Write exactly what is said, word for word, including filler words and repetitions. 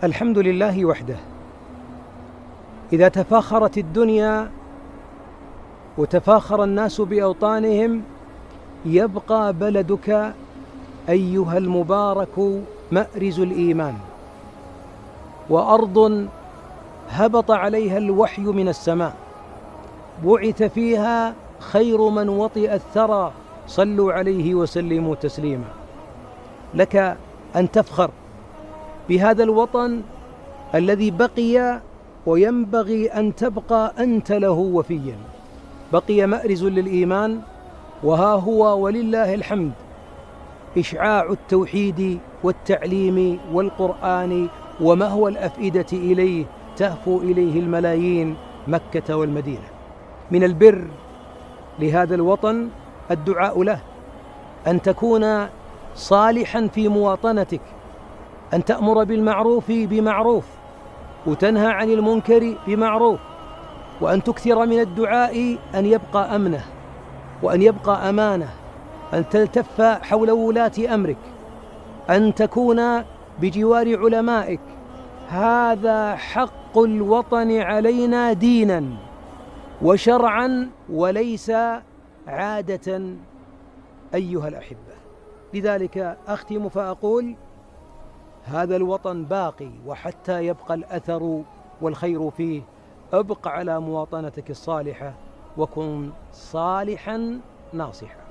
الحمد لله وحده. إذا تفاخرت الدنيا وتفاخر الناس بأوطانهم يبقى بلدك أيها المبارك مأرز الإيمان، وأرض هبط عليها الوحي من السماء، بعث فيها خير من وطئ الثرى، صلوا عليه وسلموا تسليما. لك أن تفخر بهذا الوطن الذي بقي، وينبغي أن تبقى أنت له وفيا. بقي مأرز للإيمان، وها هو ولله الحمد إشعاع التوحيد والتعليم والقرآن ومهوى الأفئدة إليه، تهفو إليه الملايين مكة والمدينة. من البر لهذا الوطن الدعاء له، أن تكون صالحا في مواطنتك، أن تأمر بالمعروف بمعروف وتنهى عن المنكر بمعروف، وأن تكثر من الدعاء أن يبقى أمنه وأن يبقى أمانه، أن تلتف حول ولاة أمرك، أن تكون بجوار علمائك. هذا حق الوطن علينا دينا وشرعا وليس عادة أيها الأحبة. لذلك أختم فأقول: هذا الوطن باقي، وحتى يبقى الأثر والخير فيه ابق على مواطنتك الصالحة، وكن صالحا ناصحا.